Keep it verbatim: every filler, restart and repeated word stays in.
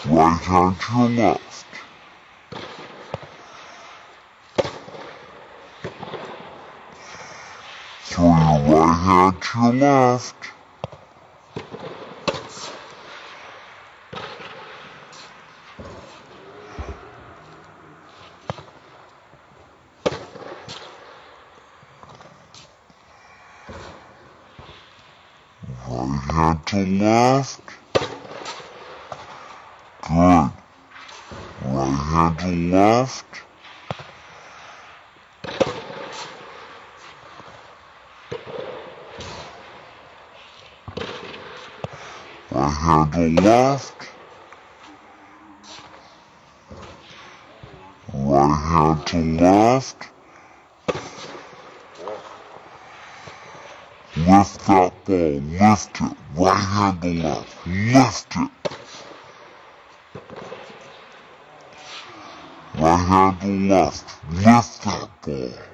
Right hand to your left. Throw your right hand to your left. Right hand to left. Good. Right hand to left. Right hand to left. Right hand to left. Lift that ball. Lift it. Right hand to left. Lift it. Right hand to left. Lift that ball.